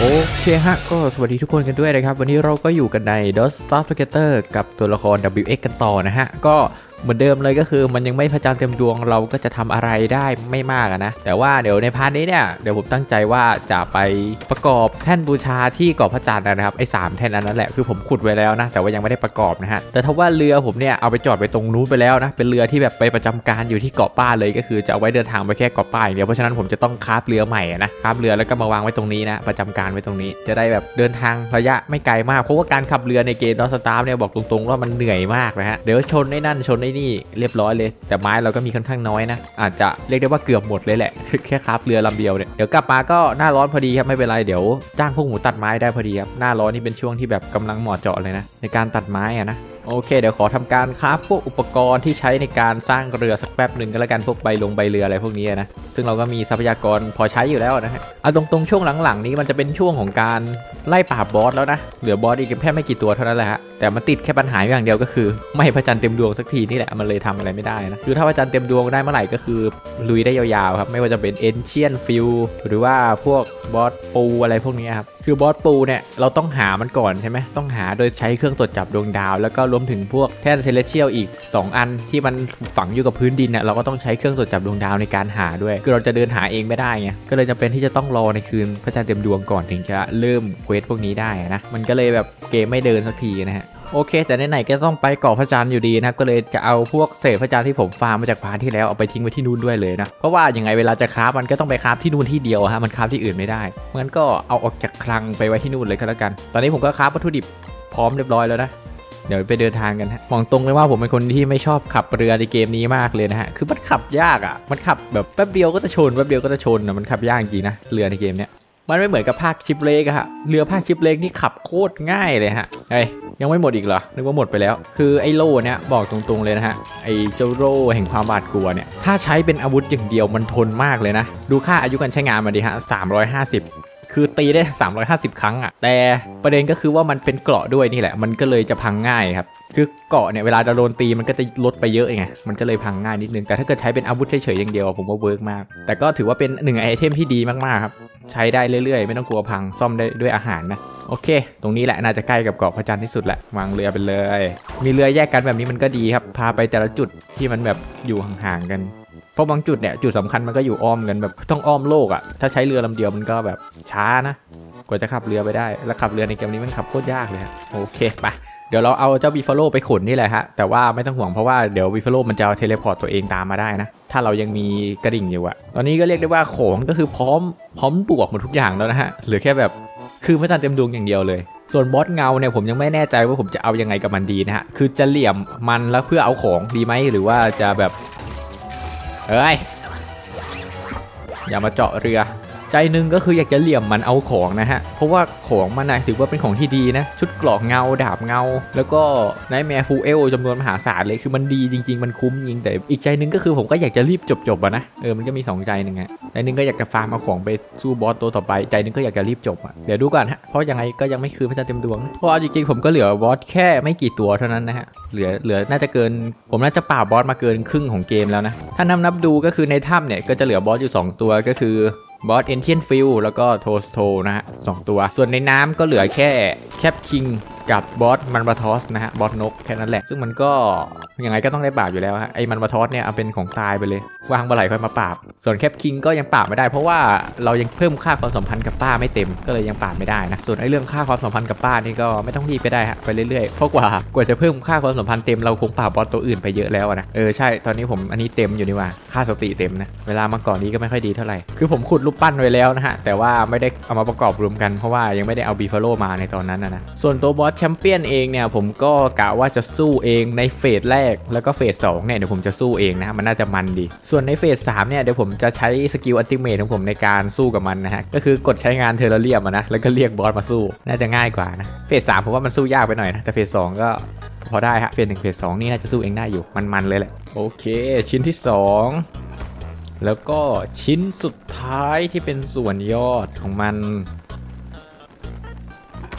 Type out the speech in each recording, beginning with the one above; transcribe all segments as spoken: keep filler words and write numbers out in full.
เคฮะก็สวัสดีทุกคนกันด้วยนะครับวันนี้เราก็อยู่กันใน Don't Starve Together กับตัวละคร ดับเบิลยู เอ็กซ์ กันต่อนะฮะก็เหมือนเดิมเลยก็คือมันยังไม่พระจันทร์เต็มดวงเราก็จะทำอะไรได้ไม่มากนะแต่ว่าเดี๋ยวในพาร์ทนี้เนี่ยเดี๋ยวผมตั้งใจว่าจะไปประกอบแท่นบูชาที่เกาะพระจันทร์นะครับไอ้สามแท่นนั้นแหละคือผมขุดไว้แล้วนะแต่ว่ายังไม่ได้ประกอบนะฮะแต่ถ้าว่าเรือผมเนี่ยเอาไปจอดไปตรงนู้นไปแล้วนะเป็นเรือที่แบบไปประจำการอยู่ที่เกาะป้าเลยก็คือจะเอาไว้เดินทางไปแค่เกาะป้าอย่างเดียวเพราะฉะนั้นผมจะต้องคราฟเรือใหม่นะคราฟเรือแล้วก็มาวางไว้ตรงนี้นะประจำการไว้ตรงนี้จะได้แบบเดินทางระยะไม่ไกลมากเพราะว่าการขับเรือในเกม Don't Starve เนี่ยบอกตรงๆว่ามันเหนื่อยมากนะฮะเดี๋ยวชนไอ้นั่นชนไอ้นี่เรียบร้อยเลยแต่ไม้เราก็มีค่อนข้างน้อยนะอาจจะเรียกได้ว่าเกือบหมดเลยแหละ แค่คราฟเรือลำเดียวเนี่ยเดี๋ยวกลับมาก็หน้าร้อนพอดีครับไม่เป็นไรเดี๋ยวจ้างพวกหมูตัดไม้ได้พอดีครับหน้าร้อนนี่เป็นช่วงที่แบบกำลังเหมาะเจาะเลยนะในการตัดไม้อะนะโอเคเดี๋ยวขอทำการคราฟพวกอุปกรณ์ที่ใช้ในการสร้างเรือสักแป๊บหนึ่งก็แล้วกันพวกใบลงใบเรืออะไรพวกนี้นะซึ่งเราก็มีทรัพยากรพอใช้อยู่แล้วนะฮะเอาตรงๆช่วงหลังๆนี้มันจะเป็นช่วงของการไล่ปราบบอสแล้วนะเหลือบอสอีกแค่ไม่กี่ตัวเท่านั้นแหละฮะแต่มันติดแค่ปัญหาอย่างเดียวก็คือไม่พระจันทร์เต็มดวงสักทีนี่แหละมันเลยทำอะไรไม่ได้นะคือถ้าพระจันทร์เต็มดวงได้เมื่อไหร่ก็คือลุยได้ยาวๆครับไม่ว่าจะเป็น Ancient Field หรือว่าพวกบอสปูอะไรพวกนี้ครับคือบอสปูเนี่ยเราต้องหามันก่อนใช่ไหมต้องหาโดยใช้เครื่องตรวจจับดวงดาวแล้วก็รวมถึงพวกแท่นเซเลเชียลอีกสองอันที่มันฝังอยู่กับพื้นดินเนี่ยเราก็ต้องใช้เครื่องตรวจจับดวงดาวในการหาด้วยคือเราจะเดินหาเองไม่ได้ไงก็เลยจำเป็นที่จะต้องรอในคืนพระจันทร์เต็มดวงก่อนถึงจะเริ่มเควสพวกนี้ได้นะมันก็เลยแบบเกมไม่เดินสักทีนะฮะโอเคแต่ไหนๆก็ต้องไปเกาะพระจันทร์อยู่ดีนะครับก็เลยจะเอาพวกเศษพระจันทร์ที่ผมฟาร์มมาจากพาร์ทที่แล้วเอาไปทิ้งไว้ที่นู่นด้วยเลยนะเพราะว่าอย่างไงเวลาจะคราฟมันก็ต้องไปคราฟที่นู่นที่เดียวฮะมันคราฟที่อื่นไม่ได้งั้นก็เอาออกจากคลังไปไว้ที่นู่นเลยก็แล้วกันตอนนี้ผมก็คราฟวัตถุดิบพร้อมเรียบร้อยแล้วนะเดี๋ยวไปเดินทางกันฮะมองตรงเลยว่าผมเป็นคนที่ไม่ชอบขับเรือในเกมนี้มากเลยนะฮะคือมันขับยากอ่ะมันขับแบบแป๊บเดียวก็จะชนแป๊บเดียวก็จะชนนะมันขับยากจริงนะเรือในเกมเนี้ยมันไม่เหมือนกับภาคชิปเล็กอะฮะเรือภาคชิปเล็กนี่ขับโคตรง่ายเลยฮะเฮ้ยยังไม่หมดอีกเหรอนึกว่าหมดไปแล้วคือไอ้โล่เนี่ยบอกตรงๆเลยนะฮะไอ้เจ้าโล่แห่งความบาดกลัวเนี่ยถ้าใช้เป็นอาวุธอย่างเดียวมันทนมากเลยนะดูค่าอายุการใช้งานมาดิฮะสามร้อยห้าสิบคือตีได้สามร้อยห้าสิบครั้งอ่ะแต่ประเด็นก็คือว่ามันเป็นเกราะด้วยนี่แหละมันก็เลยจะพังง่ายครับคือเกราะเนี่ยเวลาโดนตีมันก็จะลดไปเยอะไงมันก็เลยพังง่ายนิดนึงแต่ถ้าเกิดใช้เป็นอาวุธเฉยๆอย่างเดียวผมว่าเวิร์กมากแต่ก็ถือว่าเป็นหนึ่งไอเทมที่ดีมากๆครับใช้ได้เรื่อยๆไม่ต้องกลัวพังซ่อมได้ด้วยอาหารนะโอเคตรงนี้แหละน่าจะใกล้กับเกาะพระจันทร์ที่สุดแหละวางเรือไปเลยมีเรือแยกกันแบบนี้มันก็ดีครับพาไปแต่ละจุดที่มันแบบอยู่ห่างๆกันเพราะบางจุดเนี่ยจุดสำคัญมันก็อยู่อ้อมกันแบบต้องอ้อมโลกอ่ะถ้าใช้เรือลำเดียวมันก็แบบช้านะกว่าจะขับเรือไปได้แล้วขับเรือในเกมนี้มันขับโคตรยากเลยฮะโอเคไปเดี๋ยวเราเอาเจ้าบีฟาโลไปขนนี่แหละฮะแต่ว่าไม่ต้องห่วงเพราะว่าเดี๋ยวบีฟาโลมันจะเทเลพอร์ตตัวเองตามมาได้นะถ้าเรายังมีกระดิ่งอยู่อะตอนนี้ก็เรียกได้ว่าของก็คือพร้อมพร้อมบวกหมดทุกอย่างแล้วนะฮะเหลือแค่แบบคือพระจันทร์เต็มดวงอย่างเดียวเลยส่วนบอสเงาเนี่ยผมยังไม่แน่ใจว่าผมจะเอายังไงกับมันดีนะฮะคือจะเหลี่ยมมันแล้วเพื่อเอาของดีไหมหรือว่าจะแบบเอ้ยอย่ามาเจาะเรือใจหนึ่งก็คืออยากจะเหลี่ยมมันเอาของนะฮะเพราะว่าของมันนะถือว่าเป็นของที่ดีนะชุดเกราะเงาดาบเงาแล้วก็ไนท์แมร์ฟูเอลจำนวนมหาศาลเลยคือมันดีจริงๆมันคุ้มจริงแต่อีกใจหนึ่งก็คือผมก็อยากจะรีบจบๆอะนะเออมันก็มีสองใจหนึ่งไงใจหนึ่งก็อยากจะฟาร์มเอาของไปสู้บอสตัวต่อไปใจหนึ่งก็อยากจะรีบจบอะเดี๋ยวดูก่อนฮะเพราะยังไงก็ยังไม่คือพระจันทร์เต็มดวงเพราะจริงๆผมก็เหลือบอสแค่ไม่กี่ตัวเท่านั้นนะฮะเหลือเหลือน่าจะเกินผมน่าจะปราบบอสมาเกินครึ่งของเกมแล้วนะถ้านับนับดูก็คือในถ้ำเนี่ยก็จะเหลือบอสอยู่สองตัวก็คือบอส Ancient Field แล้วก็โทสโตนะฮะสองตัวส่วนในน้ำก็เหลือแค่แคปคิงกับบอสมันบาทอสนะฮะบอสนกแค่นั้นแหละซึ่งมันก็ยังไงก็ต้องได้ปราบอยู่แล้วฮะไอ้มันบาทอสเนี่ยเอาเป็นของตายไปเลยวางเมื่อไหร่ค่อยมาปราบส่วนแคปคิงก็ยังปราบไม่ได้เพราะว่าเรายังเพิ่มค่าความสัมพันธ์กับป้าไม่เต็มก็เลยยังปราบไม่ได้นะส่วนไอ้เรื่องค่าความสัมพันธ์กับป้านี่ก็ไม่ต้องรีบไปได้ฮะไปเรื่อยๆเพราะกว่ากว่าจะเพิ่มค่าความสัมพันธ์เต็มเราคงปราบบอสตัวอื่นไปเยอะแล้วนะเออใช่ตอนนี้ผมอันนี้เต็มอยู่นี่ว่าค่าสติเต็มนะเวลามาก่อนนี้ก็ไม่ค่อยดีเท่าไหร่คือผมขุดรูปปั้นไว้แล้วนะฮะแต่ว่าไม่ได้เอามาประกอบรวมกันเพราะว่ายังไม่ได้เอาบีฟาโลมาในตอนนั้นนะส่วนตัวบอสแชมเปี้ยนเองเนี่ยผมก็กะว่าจะสู้เองในเฟสแรกแล้วก็เฟสสองเนี่ยเดี๋ยวผมจะสู้เองนะมันน่าจะมันดีส่วนในเฟสสามเนี่ยเดี๋ยวผมจะใช้สกิลอัลติเมทของผมในการสู้กับมันนะฮะก็คือกดใช้งานเทอร์เรียมนะแล้วก็เรียกบอสมาสู้น่าจะง่ายกว่านะเฟสสามผมว่ามันสู้ยากไปหน่อยนะแต่เฟสสองก็พอได้ฮะเฟสหนึ่งเฟสสองนี่น่าจะสู้เองได้อยู่มันๆเลยแหละโอเคชิ้นที่สองแล้วก็ชิ้นสุดท้ายที่เป็นส่วนยอดของมัน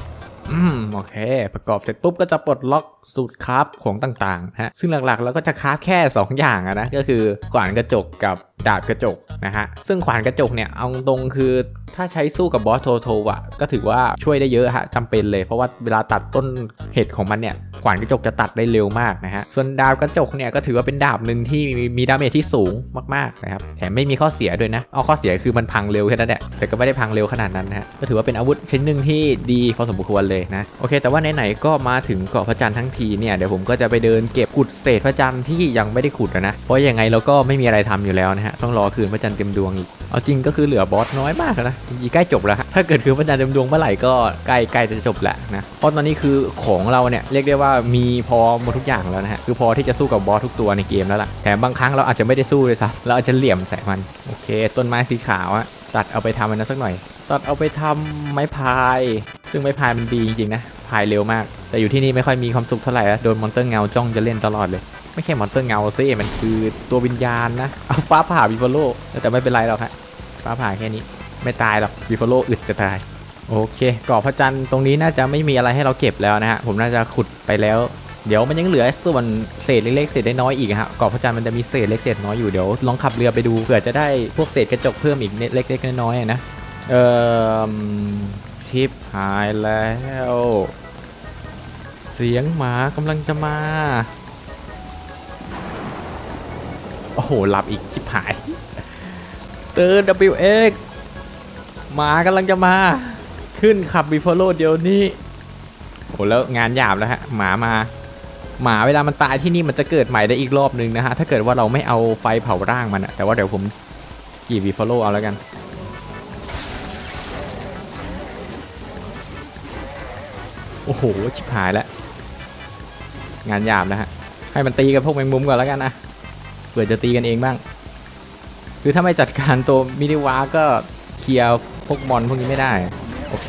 อืมโอเคประกอบเสร็จปุ๊บก็จะปลดล็อกสูตรคราฟของต่างๆฮะซึ่งหลักๆเราก็จะคราฟแค่สองอย่างอะนะก็คือขวานกระจกกับดาบกระจกนะฮะซึ่งขวานกระจกเนี่ยเอาตรงคือถ้าใช้สู้กับบอสโทโทอ่ะก็ถือว่าช่วยได้เยอะฮะจำเป็นเลยเพราะว่าเวลาตัดต้นเห็ดของมันเนี่ยขวานกระจกจะตัดได้เร็วมากนะฮะส่วนดาบกระจกเนี่ยก็ถือว่าเป็นดาบหนึ่งที่มีดาเมจที่สูงมากๆนะครับแถมไม่มีข้อเสียด้วยนะเอาข้อเสียคือมันพังเร็วแค่นั้นแหละแต่ก็ไม่ได้พังเร็วขนาดนั้นนะฮะก็ถือว่าเป็นอาวุธชิ้นหนึ่งที่ดีพอสมควรเลยนะโอเคแต่ว่าไหนๆก็มาถึงเกาะพระจันทร์ทั้งทีเนี่ยเดี๋ยวผมก็จะไปเดินเก็บขุดเศษพระจันทร์ที่ยังไม่ได้ขุดนะเพราะยังไงเราก็ไม่มีอะไรทำอยู่แล้วนะฮะต้องรอคืนพระจันทร์เต็มดวงอีกเอาจริงก็คือเหลือบอสน้อยมากนะอีกใกล้จบแล้วถ้าเกิดคืนพระจันทร์เต็มดวงเมื่อไหร่ก็ใกล้ใกล้จะจบแล้วนะเพราะตอนนี้คือของเราเนี่ยเรียกได้ว่ามีพอหมดทุกอย่างแล้วนะฮะคือพอที่จะสู้กับบอสทุกตัวในเกมแล้วล่ะแถมบางครั้งเราอาจจะไม่ได้สู้เลยซ้ำเราอาจจะเหลี่ยมใส่มันโอเคต้นไม้สีขาวอะตัดเอาไปทำมันนะสักหน่อยตัดเอาไปทำไม้พายซึ่งไม้พายมันดีจริงๆนะพายเร็วมากแต่อยู่ที่นี่ไม่ค่อยมีความสุขเท่าไหร่นะโดนมอนเตอร์เงาจ้องจะเล่นตลอดเลยไม่ใช่มอนเตอร์เงาซิมันคือตัววิญญาณนะเอาฟ้าผ่าบิฟฟาโลแต่ไม่เป็นไรหรอกฮะฟ้าผ่าแค่นี้ไม่ตายหรอกบิฟฟาโลอึดจะตายโอเคเกาะพระจันทร์ตรงนี้น่าจะไม่มีอะไรให้เราเก็บแล้วนะฮะผมน่าจะขุดไปแล้วเดี๋ยวมันยังเหลือส่วนเศษเล็กๆเศษน้อยอีกฮะเกาะพระจันทร์มันจะมีเศษเล็กเศษน้อยอยู่เดี๋ยวลองขับเรือไปดูเผื่อจะได้พวกเศษกระจกเพิ่มอีกเล็กๆน้อยๆนะเอ่อชิปหายแล้วเสียงหมากำลังจะมาโอ้โหหลับอีกชิบหายตื่น ดับเบิลยู เอ็กซ์ หมากำลังจะมาขึ้นขับบิฟฟาโลเดี๋ยวนี้โอ้แล้วงานหยาบแล้วฮะหมามาหมาเวลามันตายที่นี่มันจะเกิดใหม่ได้อีกรอบนึงนะฮะถ้าเกิดว่าเราไม่เอาไฟเผาร่างมันอะแต่ว่าเดี๋ยวผมขี่บิฟฟาโลเอาแล้วกันโอ้โหชิบหายแล้วงานหยาบนะฮะให้มันตีกับพวกแมงมุมก่อนแล้วกันนะเผื่อจะตีกันเองบ้างคือถ้าไม่จัดการตัวมินิวาก็เคลียร์พวกมอนพวกนี้ไม่ได้โอเค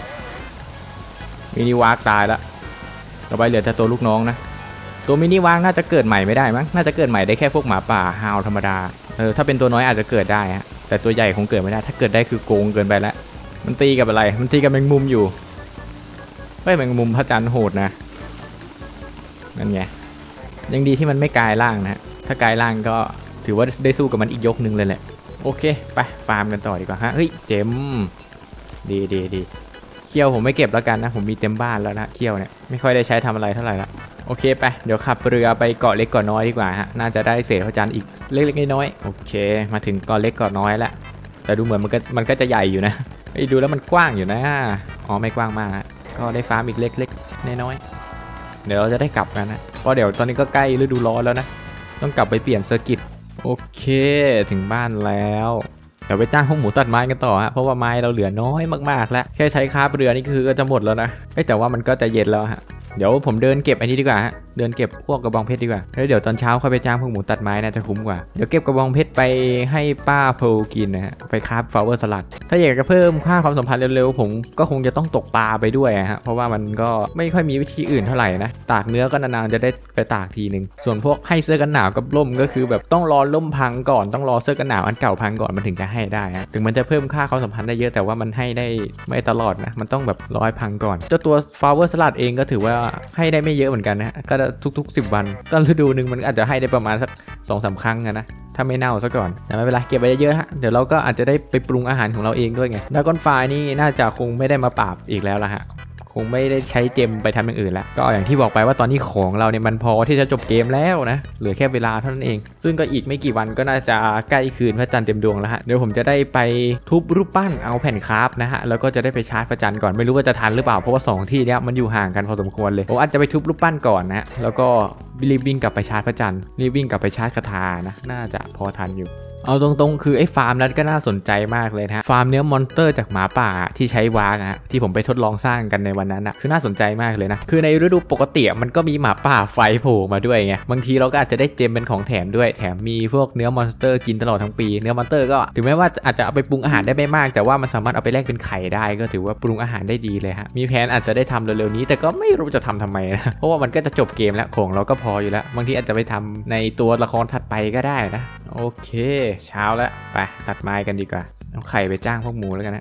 มินิวาตายแล้วต่อไปเหลือแต่ตัวลูกน้องนะตัวมินิวาน่าจะเกิดใหม่ไม่ได้มั้งน่าจะเกิดใหม่ได้แค่พวกหมาป่าฮาวธรรมดาเออถ้าเป็นตัวน้อยอาจจะเกิดได้ฮะแต่ตัวใหญ่คงเกิดไม่ได้ถ้าเกิดได้คือโกงเกินไปแล้วมันตีกับอะไรมันตีกับแมงมุมอยู่ไม่แมงมุมพระจันทร์โหดนะนั่นไงยังดีที่มันไม่กลายร่างนะถ้ากลายร่างก็ถือว่าได้สู้กับมันอีกยกหนึ่งเลยแหละโอเคไปฟาร์มกันต่อดีกว่าฮะเฮ้ยเจมดีดีดีเคี้ยวผมไม่เก็บแล้วกันนะผมมีเต็มบ้านแล้วนะเคี้ยวเนี่ยไม่ค่อยได้ใช้ทำอะไรเท่าไหร่ละโอเคไปเดี๋ยวขับเรือไปเกาะเล็กเกาะน้อยดีกว่าฮะน่าจะได้เศษพระจันทร์อีกเล็กๆน้อยๆโอเคมาถึงเกาะเล็กเกาะน้อยแล้วแต่ดูเหมือนมันก็มันก็จะใหญ่อยู่นะไอ้ดูแล้วมันกว้างอยู่นะอ๋อไม่กว้างมากก็ได้ฟาร์มอีกเล็กๆน้อยๆเดี๋ยวเราจะได้กลับกันนะเพราะเดี๋ยวตอนนี้ก็ใกล้ฤดูร้อนแล้วนะต้องกลับไปเปลี่ยนเซอร์กิตโอเคถึงบ้านแล้วเดี๋ยวไปจ้างห้องหมูตัดไม้กันต่อฮะเพราะว่าไม้เราเหลือน้อยมากๆแล้วแค่ใช้คาบเรือนี่คือก็จะหมดแล้วนะแต่ว่ามันก็จะเย็นแล้วฮะเดี๋ยวผมเดินเก็บอันนี้ดีกว่าฮะเดินเก็บพวกกระบองเพชรดีกว่าแล้วเดี๋ยวตอนเช้าค่อยไปจ้างพวกหมูตัดไม้น่าจะคุ้มกว่าเดี๋ยวเก็บกระบองเพชรไปให้ป้าโพกินนะฮะไปคราฟฟลาวเวอร์สลัดถ้าอยากจะเพิ่มค่าความสัมพันธ์เร็วๆผมก็คงจะต้องตกปลาไปด้วยฮะเพราะว่ามันก็ไม่ค่อยมีวิธีอื่นเท่าไหร่นะตากเนื้อก็นานๆจะได้ไปตากทีนึงส่วนพวกให้เสื้อกันหนาวกับร่มก็คือแบบต้องรอร่มพังก่อนต้องรอเสื้อกันหนาวอันเก่าพังก่อนมันถึงจะให้ได้ฮะถึงมันจะเพิ่มค่าความสัมพันธ์ได้เยอะแต่ว่ามันให้ได้ไม่ตลอดนะมันต้องแบบรอให้พังก่อนเจ้าตัวฟลาวเวอร์สลัดเองก็ถือว่าให้ได้ไม่เยอะเหมือนกันนะก็ทุกๆสิบวันก็ฤดูหนึ่งมันอาจจะให้ได้ประมาณสัก สองสาม ครั้งนะถ้าไม่เน่าซะก่อนแต่ไม่เป็นไรเก็บไว้เยอะๆฮะเดี๋ยวเราก็อาจจะได้ไปปรุงอาหารของเราเองด้วยไงดราก้อนไฟนี่น่าจะคงไม่ได้มาปราบอีกแล้วล่ะฮะคงไม่ได้ใช้เจมไปทำอย่างอื่นแล้วก็อย่างที่บอกไปว่าตอนนี้ของเราเนี่ยมันพอที่จะจบเกมแล้วนะเหลือแค่เวลาเท่านั้นเองซึ่งก็อีกไม่กี่วันก็น่าจะใกล้คืนพระจันทร์เต็มดวงแล้วฮะเดี๋ยวผมจะได้ไปทุบรูปปั้นเอาแผ่นคราฟนะฮะแล้วก็จะได้ไปชาร์จพระจันทร์ก่อนไม่รู้ว่าจะทันหรือเปล่าเพราะว่าสองที่เนี้ยมันอยู่ห่างกันพอสมควรเลยผมอาจจะไปทุบรูปปั้นก่อนนะฮะแล้วก็รีบวิ่งกลับไปชาร์จพระจันทร์รีบวิ่งกลับไปชาร์จคาถานะน่าจะพอทันอยู่เอาตรงๆคือไอ้ฟาร์มนั้นก็น่าสนใจมากเลยนะฟาร์มเนื้อมอนสเตอร์จากหมาป่าที่ใช้วากอะที่ผมไปทดลองสร้างกันในวันนั้นอะคือน่าสนใจมากเลยนะคือในฤดูปกติมันก็มีหมาป่าไฟโผล่มาด้วยไงบางทีเราก็อาจจะได้เจมเป็นของแถมด้วยแถมมีพวกเนื้อมอนสเตอร์กินตลอดทั้งปีเนื้อมอนสเตอร์ก็ถึงแม้ว่าอาจจะเอาไปปรุงอาหารได้ไม่มากแต่ว่ามันสามารถเอาไปแลกเป็นไข่ได้ก็ถือว่าปรุงอาหารได้ดีเลยฮะมีแผนอาจจะได้ทำเร็วๆนี้แต่ก็ไม่รู้จะทำทำไมนะเพราะว่ามันก็จะจบเกมแล้วของเราก็พออยู่แล้วบางทีอาจจะไปทำในตัวละครถัดไปก็ได้นะโอเคเช้าแล้วไปตัดไม้กันดีกว่าเอาไข่ไปจ้างพวกหมูแล้วกันนะ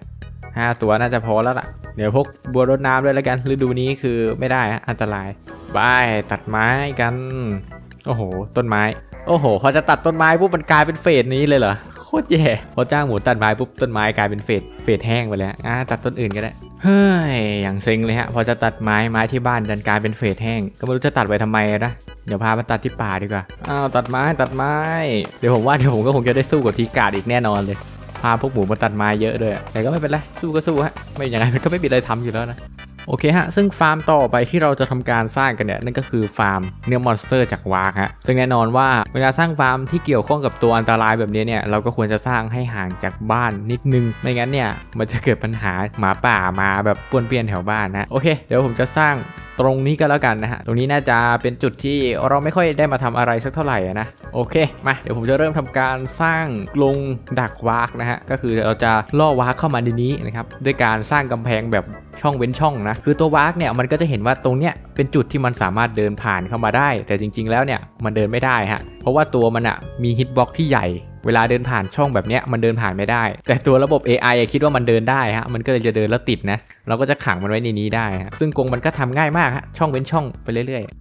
ห้าตัวน่าจะพอแล้วล่ะเดี๋ยวพกบัวรดน้ำด้วยแล้วกันฤดูนี้คือไม่ได้อันตรายบายตัดไม้กันโอ้โหต้นไม้โอ้โหพอจะตัดต้นไม้ปุ๊บมันกลายเป็นเฟสนี้เลยเหรอโคตรแย่พอจ้างหมูตัดไม้ปุ๊บต้นไม้กลายเป็นเฟสเฟสแห้งไปแล้วอ่ะตัดต้นอื่นก็ได้เฮ้ยอย่างเซ็งเลยฮะพอจะตัดไม้ไม้ที่บ้านดันกลายเป็นเฟสแห้งก็ไม่รู้จะตัดไว้ทำไมนะเดี๋ยวพามาตัดที่ป่าดีกว่าอ้าวตัดไม้ตัดไม้เดี๋ยวผมว่าเดี๋ยวผมก็คงจะได้สู้กับทีกาดอีกแน่นอนเลยพาพวกหมูมาตัดไม้เยอะด้วยแต่ก็ไม่เป็นไรสู้ก็สู้ฮะไม่อย่างไรมันก็ไม่มีอะไรทำอยู่แล้วนะโอเคฮะซึ่งฟาร์มต่อไปที่เราจะทำการสร้างกันเนี่ยนั่นก็คือฟาร์มเนื้อมอนสเตอร์จากวากฮะซึ่งแน่นอนว่าเวลาสร้างฟาร์มที่เกี่ยวข้องกับตัวอันตรายแบบนี้เนี่ยเราก็ควรจะสร้างให้ห่างจากบ้านนิดนึงไม่งั้นเนี่ยมันจะเกิดปัญหาหมาป่ามาแบบป้วนเปี้ยนแถวบ้านนะโอเคเดี๋ยวผมจะสร้างตรงนี้ก็แล้วกันนะฮะตรงนี้น่าจะเป็นจุดที่เราไม่ค่อยได้มาทำอะไรสักเท่าไหร่นะโอเคมาเดี๋ยวผมจะเริ่มทำการสร้างกรงดักวากนะฮะก็คือเราจะล่อวากเข้ามาในนี้นะครับด้วยการสร้างกำแพงแบบช่องเว้นช่องนะคือตัววากเนี่ยมันก็จะเห็นว่าตรงเนี้ยเป็นจุดที่มันสามารถเดินผ่านเข้ามาได้แต่จริงๆแล้วเนี่ยมันเดินไม่ได้ฮะเพราะว่าตัวมันอ่ะมีฮิตบ็อกที่ใหญ่เวลาเดินผ่านช่องแบบเนี้ยมันเดินผ่านไม่ได้แต่ตัวระบบ เอ ไอ คิดว่ามันเดินได้ฮะมันก็เลยจะเดินแล้วติดนะเราก็จะขังมันไว้ในนี้ได้ฮะซึ่งกรงมันก็ทำง่ายมากฮะช่องเว้นช่องไปเรื่อยๆ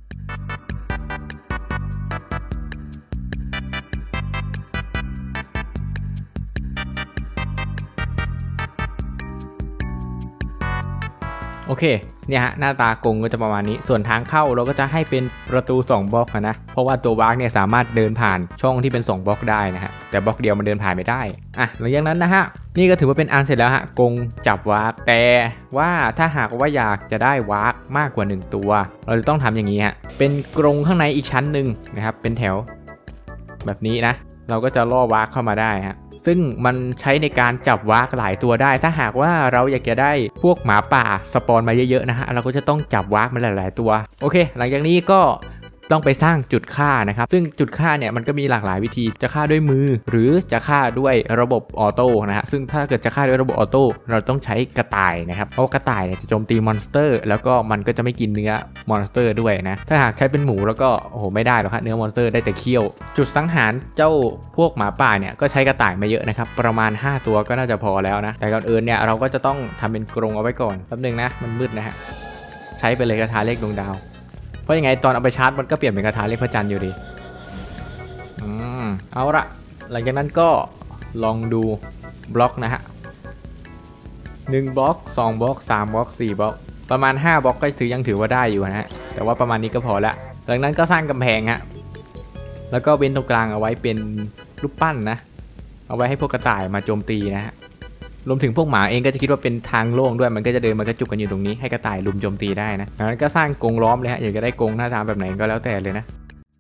โอเคเนี่ยฮะหน้าตากรงก็จะประมาณนี้ส่วนทางเข้าเราก็จะให้เป็นประตูสองบล็อกนะเพราะว่าตัววากเนี่ยสามารถเดินผ่านช่องที่เป็นสองบล็อกได้นะฮะแต่บล็อกเดียวมันเดินผ่านไม่ได้อ่ะหลังจากนั้นนะฮะนี่ก็ถือว่าเป็นอันเสร็จแล้วฮะกรงจับวากแต่ว่าถ้าหากว่าอยากจะได้วากมากกว่าหนึ่งตัวเราจะต้องทำอย่างนี้ฮะเป็นกรงข้างในอีกชั้นหนึ่งนะครับเป็นแถวแบบนี้นะเราก็จะล่อวากเข้ามาได้ฮะซึ่งมันใช้ในการจับวากหลายตัวได้ถ้าหากว่าเราอยากจะได้พวกหมาป่าสปอนมาเยอะๆนะฮะเราก็จะต้องจับวากมาหลายๆตัวโอเคหลังจากนี้ก็ต้องไปสร้างจุดฆ่านะครับซึ่งจุดฆ่าเนี่ยมันก็มีหลากหลายวิธีจะฆ่าด้วยมือหรือจะฆ่าด้วยระบบออโต้นะฮะซึ่งถ้าเกิดจะฆ่าด้วยระบบออโต้เราต้องใช้กระต่ายนะครับเพราะกระต่ายเนี่ยจะโจมตีมอนสเตอร์แล้วก็มันก็จะไม่กินเนื้อมอนสเตอร์ด้วยนะถ้าหากใช้เป็นหมูแล้วก็โอ้โหไม่ได้หรอกครับเนื้อมอนสเตอร์ได้แต่เคี้ยวจุดสังหารเจ้าพวกหมาป่าเนี่ยก็ใช้กระต่ายมาเยอะนะครับประมาณห้าตัวก็น่าจะพอแล้วนะแต่ก่อนอื่นเนี่ยเราก็จะต้องทำเป็นกรงเอาไว้ก่อนแป๊บนึงนะมันมืดนะฮะใช้ไปเลยกระทาเลขดวงดาวเพราะยังไงตอนเอาไปชาร์จมันก็เปลี่ยนเป็นกระทาเลขพระจันทร์อยู่ดีอืมเอาละหลังจากนั้นก็ลองดูบล็อกนะฮะหนึ่งบล็อกสองบล็อกสามบล็อกสี่บล็อกประมาณห้าบล็อกก็ถือยังถือว่าได้อยู่นะฮะแต่ว่าประมาณนี้ก็พอละหลังนั้นก็สร้างกำแพงฮะแล้วก็เว้นตรงกลางเอาไว้เป็นรูปปั้นนะเอาไว้ให้พวกกระต่ายมาโจมตีนะฮะรวมถึงพวกหมาเองก็จะคิดว่าเป็นทางโล่งด้วยมันก็จะเดินมากระจุกกันอยู่ตรงนี้ให้กระต่ายลุมโจมตีได้นะงั้นก็สร้างกรงล้อมเลยฮะอยากจะได้กรงหน้าตาแบบไหนก็แล้วแต่เลยนะ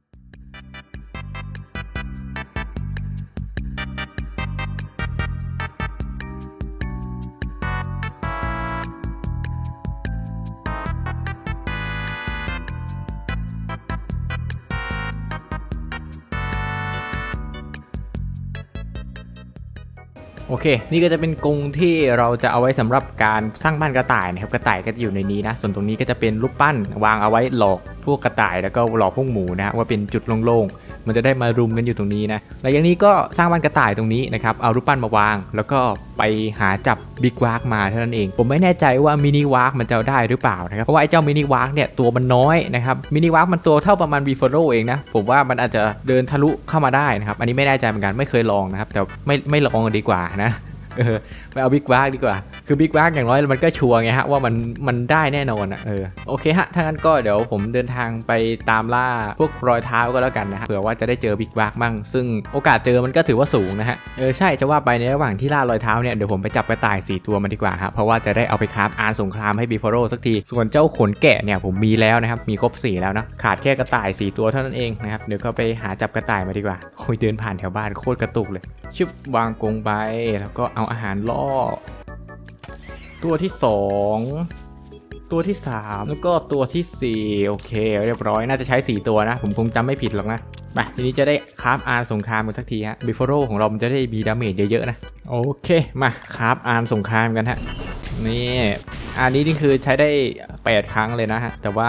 โอเคนี่ก็จะเป็นกรงที่เราจะเอาไว้สำหรับการสร้างบ้านกระต่ายนะครับกระต่ายก็จะอยู่ในนี้นะส่วนตรงนี้ก็จะเป็นรูปปั้นวางเอาไว้หลอกพวกกระต่ายแล้วก็หลอกพวกหมูนะว่าเป็นจุดโล่งๆมันจะได้มารุมกันอยู่ตรงนี้นะหลังจากนี้ก็สร้างบ้านกระต่ายตรงนี้นะครับเอารูปปั้นมาวางแล้วก็ไปหาจับบิ๊กวากมาเท่านั้นเองผมไม่แน่ใจว่ามินิวากมันจะได้หรือเปล่านะครับเพราะว่าไอ้เจ้ามินิวากเนี่ยตัวมันน้อยนะครับมินิวากมันตัวเท่าประมาณบีฟโรเองนะผมว่ามันอาจจะเดินทะลุเข้ามาได้นะครับอันนี้ไม่แน่ใจเหมือนกันไม่เคยลองนะครับแต่ไม่ไม่ลองดีกว่านะเออไปเอาบิ๊กวากดีกว่าคือบิ๊กวากอย่างน้อยมันก็ชัวร์ไงฮะว่ามันมันได้แน่นอนอ่ะเออโอเคฮะถ้างั้นก็เดี๋ยวผมเดินทางไปตามล่าพวกรอยเท้าก็แล้วกันนะฮะเผื่อว่าจะได้เจอบิ๊กวากมั่งซึ่งโอกาสเจอมันก็ถือว่าสูงนะฮะเออใช่จะว่าไปในระหว่างที่ล่ารอยเท้าเนี่ยเดี๋ยวผมไปจับกระต่ายสี่ตัวมาดีกว่าฮะเพราะว่าจะได้เอาไปคราฟอาร์สงครามให้บีฟโรสักทีส่วนเจ้าขนแกะเนี่ยผมมีแล้วนะครับมีครบสี่แล้วนะขาดแค่กระต่ายสี่ตัวเท่านั้นเองนะครับเดี๋ยวก็ไปหาจับกระต่ายมาดีกว่าโอ้ยเดินผ่านแถวบ้านโคตรกระตุกเลยชิบวางกรงไปแล้วก็เอาอาหารล่อตัวที่สองตัวที่สามแล้วก็ตัวที่สี่โอเคเรียบร้อยน่าจะใช้สี่ตัวนะผมคงจำไม่ผิดหรอกนะไปทีนี้จะได้คราฟอาร์สงครามกันสักทีฮะบิฟโรของเรามันจะได้มีดาเมจเยอะๆนะโอเคมาคราฟอาร์สงครามกันฮะนี่อันนี้นี่คือใช้ได้แปดครั้งเลยนะฮะแต่ว่า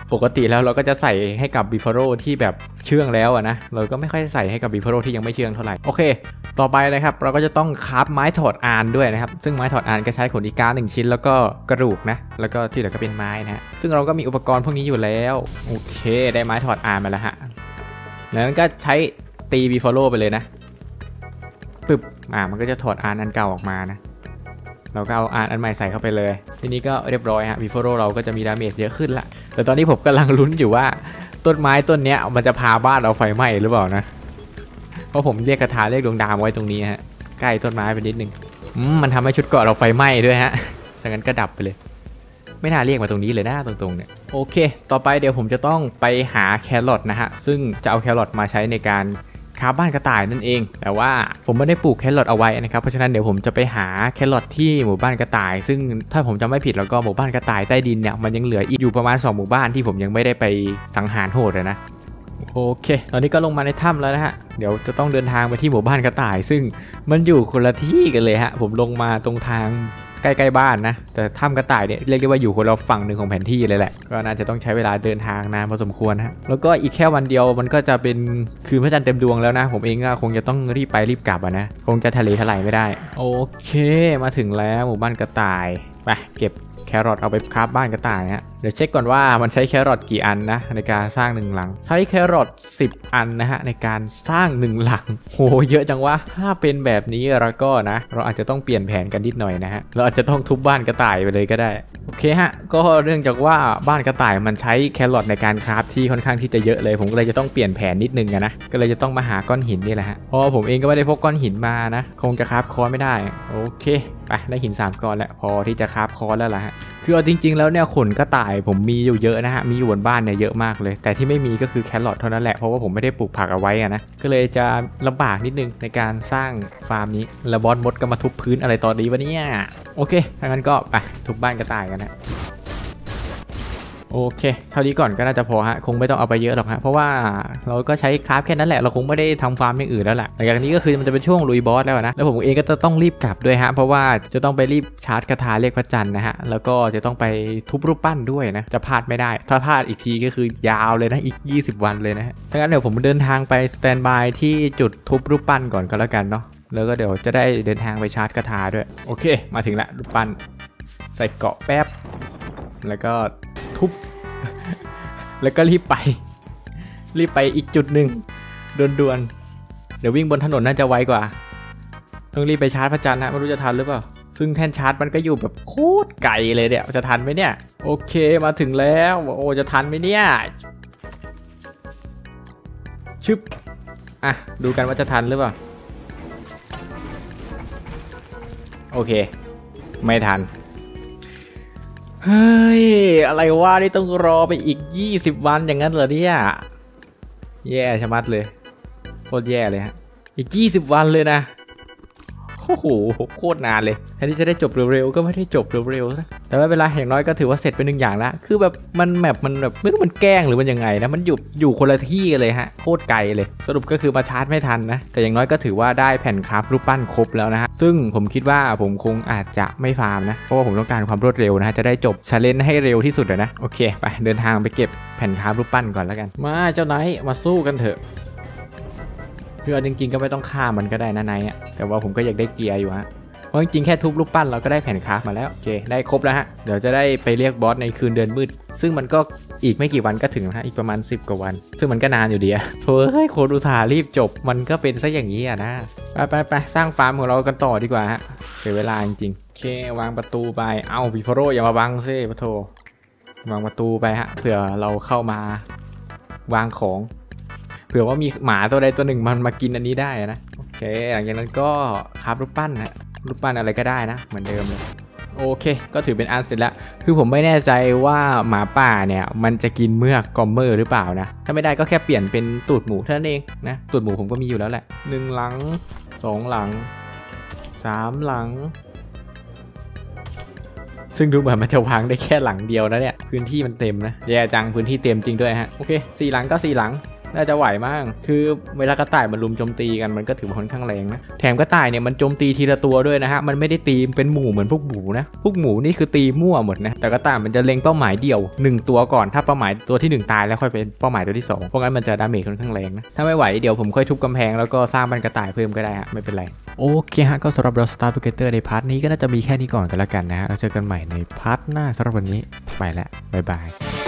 ปกติแล้วเราก็จะใส่ให้กับบีฟาโรที่แบบเชื่องแล้วนะเราก็ไม่ค่อยใส่ให้กับบีฟาโรที่ยังไม่เชื่องเท่าไหร่โอเคต่อไปนะครับเราก็จะต้องคราฟไม้ถอดอานด้วยนะครับซึ่งไม้ถอดอานก็ใช้ขนอีกาหนึ่งชิ้นแล้วก็กระดูกนะแล้วก็ที่เหลือก็เป็นไม้นะซึ่งเราก็มีอุปกรณ์พวกนี้อยู่แล้วโอเคได้ไม้ถอดอานมาแล้วฮะแล้วก็ใช้ตีบีฟาโรไปเลยนะปึ๊บอ่ามันก็จะถอดอานอันเก่าออกมานะเราก็เอาอานอันใหม่ใส่เข้าไปเลยทีนี้ก็เรียบร้อยฮะบีฟาโรเราก็จะมีดาเมจเยอะขึ้นละแต่ตอนนี้ผมกำลังลุ้นอยู่ว่าต้นไม้ต้นเนี้ยมันจะพาบ้านเราไฟไหม้หรือเปล่านะเพราะผมเรียกคาถาเรียกดวงดาวไว้ตรงนี้ฮะใกล้ต้นไม้ไปนิดนึงอืมมันทำให้ชุดเกราะเราไฟไหม้ด้วยฮะดังนั้นก็ดับไปเลยไม่น่าเรียกมาตรงนี้เลยนะตรงๆเนี่ยโอเคต่อไปเดี๋ยวผมจะต้องไปหาแครอทนะฮะซึ่งจะเอาแครอทมาใช้ในการคราฟบ้านกระต่ายนั่นเองแต่ว่าผมไม่ได้ปลูกแครอทเอาไว้นะครับเพราะฉะนั้นเดี๋ยวผมจะไปหาแครอทที่หมู่บ้านกระต่ายซึ่งถ้าผมจำไม่ผิดแล้วก็หมู่บ้านกระต่ายใต้ดินเนี่ยมันยังเหลืออีกอยู่ประมาณสองหมู่บ้านที่ผมยังไม่ได้ไปสังหารโหดเลยนะโอเคตอนนี้ก็ลงมาในถ้ำแล้วนะฮะเดี๋ยวจะต้องเดินทางไปที่หมู่บ้านกระต่ายซึ่งมันอยู่คนละที่กันเลยฮะผมลงมาตรงทางใกล้ๆบ้านนะแต่ถ้ำกระต่ายเนี่ยเรียกได้ว่าอยู่คนละฝั่งหนึ่งของแผนที่เลยแหละก็น่าจะต้องใช้เวลาเดินทางนานพอสมควรฮะแล้วก็อีกแค่วันเดียวมันก็จะเป็นคืนพระจันทร์เต็มดวงแล้วนะผมเองก็คงจะต้องรีบไปรีบกลับอ่ะนะคงจะทะเลทลายไม่ได้โอเคมาถึงแล้วหมู่บ้านกระต่ายไปเก็บแครอทเอาไปคราฟบ้านกระต่ายฮะเดี๋ยวเช็คก่อนว่ามันใช้แครอทกี่อันนะในการสร้างหนึ่งหลังใช้แครอทสิบอันนะฮะในการสร้างหนึ่งหลังโหเยอะจังวะถ้าเป็นแบบนี้แล้วก็นะเราอาจจะต้องเปลี่ยนแผนกันนิดหน่อยนะฮะเราอาจจะต้องทุบบ้านกระต่ายไปเลยก็ได้โอเคฮะก็เรื่องจากว่าบ้านกระต่ายมันใช้แครอทในการคราฟที่ค่อนข้างที่จะเยอะเลยผมก็เลยจะต้องเปลี่ยนแผนนิดนึงนะก็เลยจะต้องมาหาก้อนหินนี่แหละฮะเพราะผมเองก็ไม่ได้พกก้อนหินมานะคงจะคราฟคอนไม่ได้โอเคไปได้หินสามก้อนแล้วพอที่จะคราฟคอนแล้วล่ะฮะคือเอาจริงๆแล้วเนี่ยขนกระต่ายผมมีอยู่เยอะนะฮะมีอยู่บนบ้านเนี่ยเยอะมากเลยแต่ที่ไม่มีก็คือแครอทเท่านั้นแหละเพราะว่าผมไม่ได้ปลูกผักเอาไว้อะนะก็เลยจะลำบากนิดนึงในการสร้างฟาร์มนี้แล้วบอสมดก็มาทุบพื้นอะไรตอนนี้วะเนี่ยโอเคถ้างั้นก็ไปทุบบ้านกระต่ายกันนะโอเคเท่านี้ก่อนก็น่าจะพอฮะคงไม่ต้องเอาไปเยอะหรอกฮะเพราะว่าเราก็ใช้คราฟแค่นั้นแหละเราคงไม่ได้ทำฟาร์มอย่างอื่นแล้วแหละหลังจากนี้ก็คือมันจะเป็นช่วงลุยบอสแล้วนะแล้วผมเองก็จะต้องรีบกลับด้วยฮะเพราะว่าจะต้องไปรีบชาร์จคาถาเรียกพระจันทร์นะฮะแล้วก็จะต้องไปทุบรูปปั้นด้วยนะจะพลาดไม่ได้ถ้าพลาดอีกทีก็คือยาวเลยนะอีกยี่สิบวันเลยนะฮะถ้างั้นเดี๋ยวผมเดินทางไปสแตนบายที่จุดทุบรูปปั้นก่อนก็แล้วกันเนาะแล้วก็เดี๋ยวจะได้เดินทางไปชาร์จคาถาด้วยโอเคมาถึงละรูปปั้นใส่เกราะแป๊บแล้วก็ทุบแล้วก็รีบไปรีบไปอีกจุดหนึ่งด่วนๆเดี๋ยววิ่งบนถนนน่าจะไวกว่าต้องรีบไปชาร์จพระจันทร์นะไม่รู้จะทันหรือเปล่าซึ่งแท่นชาร์จมันก็อยู่แบบโคตรไกลเลยเนี่ยจะทันไหมเนี่ยโอเคมาถึงแล้วโอ้จะทันไหมเนี่ยชึบอ่ะดูกันว่าจะทันหรือเปล่าโอเคไม่ทันเฮ้ยอะไรวะนี่ต้องรอไปอีกยี่สิบวันอย่างนั้นเหรอเนี่ยแย่ชะมัดเลยโคตรแย่เลยฮะอีกยี่สิบวันเลยนะโอ้โหโคตรนานเลยแทนที่จะได้จบเร็วๆก็ไม่ได้จบเร็วๆนะแต่ไม่เป็นไรอย่างน้อยก็ถือว่าเสร็จไปหนึ่งอย่างละคือแบบมันแมปมันแบบไม่รู้มันแกล้งหรือมันยังไงนะมันอยู่อยู่คนละที่เลยฮะโคตรไกลเลยสรุปก็คือมาชาร์จไม่ทันนะแต่อย่างน้อยก็ถือว่าได้แผ่นคราฟรูปปั้นครบแล้วนะฮะซึ่งผมคิดว่าผมคงอาจจะไม่ฟาร์มนะเพราะว่าผมต้องการความรวดเร็วนะฮะจะได้จบชาเลนจ์ให้เร็วที่สุดเลยนะโอเคไปเดินทางไปเก็บแผ่นคราฟรูปปั้นก่อนแล้วกันมาเจ้าไนท์มาสู้กันเถอะเพื่อจริงๆก็ไม่ต้องฆ่ามันก็ได้นะไนท์อ่ะแต่ว่าผมก็อยากได้เกียร์อยู่ฮะเพราะจริงๆแค่ทุบรูปปั้นเราก็ได้แผ่นคราฟมาแล้วโอเคได้ครบแล้วฮะเดี๋ยวจะได้ไปเรียกบอสในคืนเดือนมืดซึ่งมันก็อีกไม่กี่วันก็ถึงนะอีกประมาณสิบกว่าวันซึ่งมันก็นานอยู่ดีอะโถ่เฮ้ยโคตรอุตส่าห์รีบจบมันก็เป็นซะอย่างนี้อะนะไปไปไปสร้างฟาร์มของเรากันต่อดีกว่าฮะเสียเวลาจริงๆโอเควางประตูไปเอ้าบีฟโรอย่ามาบังซิปะโถวางประตูไปฮะเผื่อเราเข้ามาวางของเผื่อว่ามีหมาตัวใดตัวหนึ่งมันมากินอันนี้ได้นะโอเคหลังจากนั้นก็คราฟรูปปั้นนะรูปปั้นอะไรก็ได้นะเหมือนเดิมเลยโอเคก็ถือเป็นอันเสร็จแล้วคือผมไม่แน่ใจว่าหมาป่าเนี่ยมันจะกินเมือกกอมเมอร์หรือเปล่านะถ้าไม่ได้ก็แค่เปลี่ยนเป็นตูดหมูเท่านั้นเองนะตูดหมูผมก็มีอยู่แล้วแหละหนึ่งหลังสองหลังสามหลังซึ่งดูเหมือนมันจะวางได้แค่หลังเดียวนะเนี่ยพื้นที่มันเต็มนะแย่จังพื้นที่เต็มจริงด้วยฮะโอเคสี่หลังก็สี่หลังน่าจะไหวมากคือเวลากระต่ายมันลุมโจมตีกันมันก็ถือว่าค่อนข้างแรงนะแถมกระต่ายเนี่ยมันโจมตีทีละตัวด้วยนะฮะมันไม่ได้ตีเป็นหมู่เหมือนพวกหมูนะพวกหมูนี่คือตีมั่วหมดนะแต่กระต่ายมันจะเล็งเป้าหมายเดียวหนึ่งตัวก่อนถ้าเป้าหมายตัวที่หนึ่งตายแล้วค่อยเป็นเป้าหมายตัวที่สองเพราะงั้นมันจะดาเมจค่อนข้างแรงนะถ้าไม่ไหวเดี๋ยวผมค่อยทุบกำแพงแล้วก็สร้างบ้านกระต่ายเพิ่มก็ได้ฮะไม่เป็นไรโอเคฮะก็สำหรับ Dot Star Together ในพาร์ทนี้ก็น่าจะมีแค่นี้ก่อนกันแล้วกันนะฮะแล้วเจอกันใหม่ในพาร์ทหน้าสำหรับวันนี้ไปแล้วบ๊ายบาย